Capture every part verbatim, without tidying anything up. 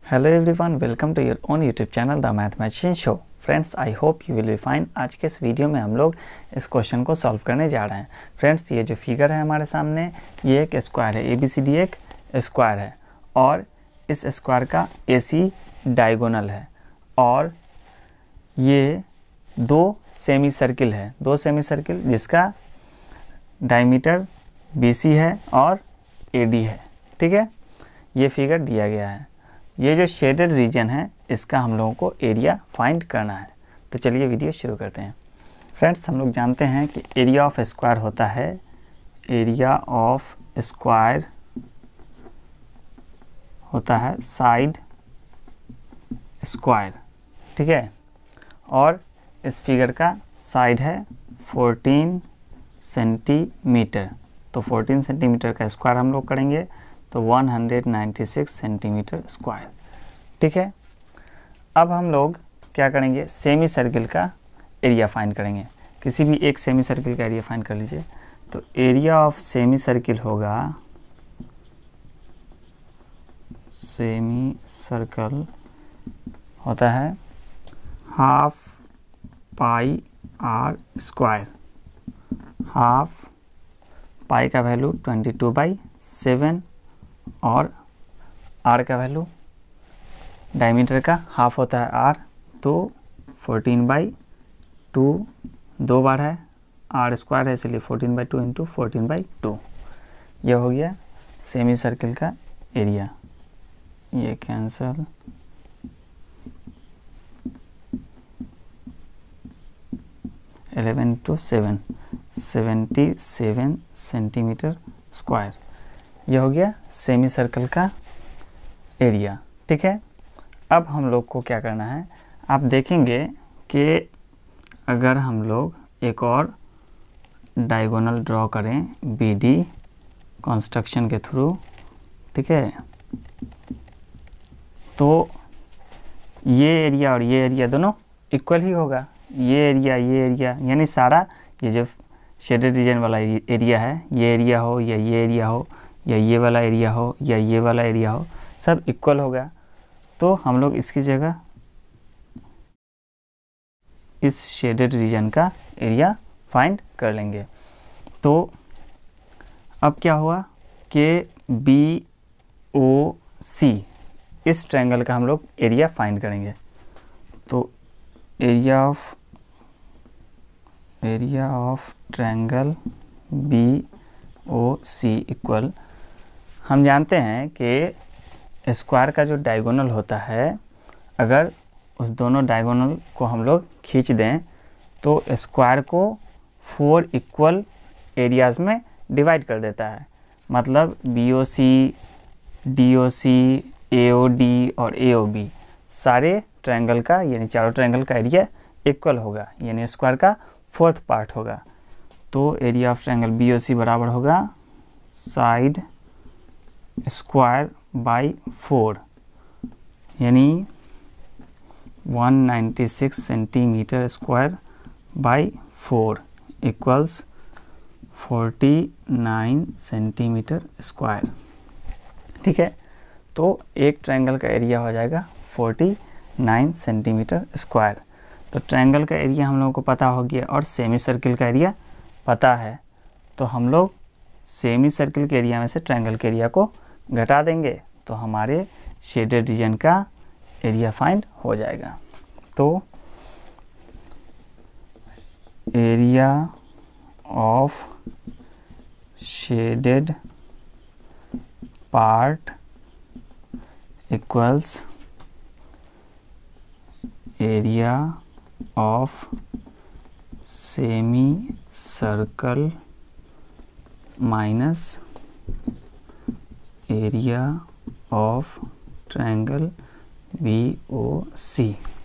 Hello everyone, welcome to your own YouTube channel the mathematician show. Friends, I hope you will be fine. आज के इस video में हम लोग इस क्वेश्चन को सॉल्व करने जा रहे हैं। फ्रेंड्स, ये जो फिगर है हमारे सामने, ये एक स्क्वायर है। ए बी सी डी एक स्क्वायर है और इस स्क्वायर का ए सी डायगोनल है और ये दो सेमी सर्किल है, दो सेमी सर्किल जिसका डायमीटर बी सी है और ए डी है। ठीक है, ये फिगर दिया गया है। ये जो शेडेड रीजन है इसका हम लोगों को एरिया फाइंड करना है। तो चलिए वीडियो शुरू करते हैं। फ्रेंड्स, हम लोग जानते हैं कि एरिया ऑफ स्क्वायर होता है, एरिया ऑफ स्क्वायर होता है साइड स्क्वायर। ठीक है, और इस फिगर का साइड है फोर्टीन सेंटीमीटर। तो फोर्टीन सेंटीमीटर का स्क्वायर हम लोग करेंगे तो one hundred ninety six centimetre square. ठीक है, अब हम लोग क्या करेंगे, सेमी सर्किल का एरिया फाइंड करेंगे। किसी भी एक सेमी सर्किल का एरिया फाइंड कर लीजिए। तो एरिया ऑफ सेमी सर्किल होगा, सेमी सर्कल होता है half pi R square. Half pi का value twenty two by seven और आर का वैल्यू डायमीटर का हाफ होता है आर, तो फोर्टीन बाई टू दो बार है, आर स्क्वायर है इसलिए fourteen by two into fourteen by two. यह हो गया सेमी सर्किल का एरिया। ये cancel, eleven two seven, seventy seven centimetre square. यह हो गया सेमी सर्कल का एरिया। ठीक है, अब हम लोग को क्या करना है, आप देखेंगे कि अगर हम लोग एक और डायगोनल ड्रॉ करें बी डी कंस्ट्रक्शन के थ्रू, ठीक है, तो ये एरिया और ये एरिया दोनों इक्वल ही होगा। ये एरिया ये एरिया यानी सारा ये जो शेडेड रीजन वाला एरिया है, ये एरिया हो या ये एरिया हो या ये वाला एरिया हो या ये वाला एरिया हो, सब इक्वल होगा। तो हम लोग इसकी जगह इस शेडेड रीजन का एरिया फाइंड कर लेंगे। तो अब क्या हुआ कि बी ओ सी इस ट्रायंगल का हम लोग एरिया फाइंड करेंगे। तो area of area of triangle B O C equal, हम जानते हैं कि स्क्वायर का जो डायगोनल होता है, अगर उस दोनों डायगोनल को हम लोग खींच दें तो स्क्वायर को फोर इक्वल एरियाज़ में डिवाइड कर देता है। मतलब B O C, D O C, A O D और ए ओ बी सारे ट्रायंगल का यानी चारों ट्रायंगल का एरिया इक्वल होगा, यानी स्क्वायर का फोर्थ पार्ट होगा। तो area of triangle B O C बराबर होगा साइड स्क्वायर बाई फोर, यानी one ninety six centimetre square by four equals forty nine centimetre square. ठीक है, तो एक ट्रायंगल का एरिया हो जाएगा फोर्टी नाइन सेंटीमीटर स्क्वायर। तो ट्रायंगल का एरिया हम लोगों को पता हो गया और सेमी सर्किल का एरिया पता है, तो हम लोग सेमी सर्किल के एरिया में से ट्रायंगल के एरिया को घटा देंगे तो हमारे शेडेड रीजन का एरिया फाइंड हो जाएगा। तो area of shaded part equals area of semi circle minus area of triangle B O C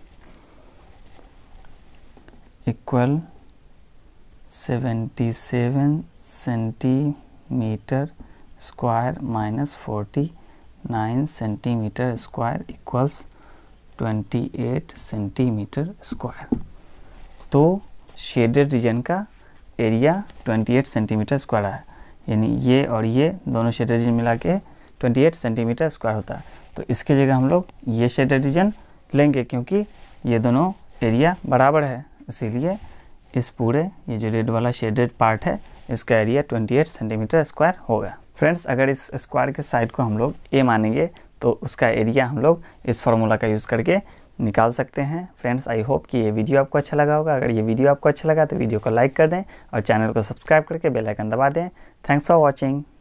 equal seventy seven centimetre square minus forty nine centimetre square equals twenty eight centimetre square. तो shaded region का area twenty eight centimetre square है, यानी ये और ये दोनों shaded region मिला के अट्ठाईस सेंटीमीटर स्क्वायर होता है। तो इसके जगह हम लोग ये शेडेड रीजन लेंगे क्योंकि ये दोनों एरिया बराबर है, इसीलिए इस पूरे ये जो रेड वाला शेडेड पार्ट है इसका एरिया अट्ठाईस सेंटीमीटर स्क्वायर होगा। फ्रेंड्स, अगर इस स्क्वायर के साइड को हम लोग ए मानेंगे तो उसका एरिया हम लोग इस फार्मूला का यूज़ करके निकाल सकते हैं। फ्रेंड्स, आई होप कि ये वीडियो आपको अच्छा लगा होगा। अगर ये वीडियो आपको अच्छा लगा तो वीडियो को लाइक कर दें और चैनल को सब्सक्राइब करके बेल आइकन दबा दें। Thanks for watching.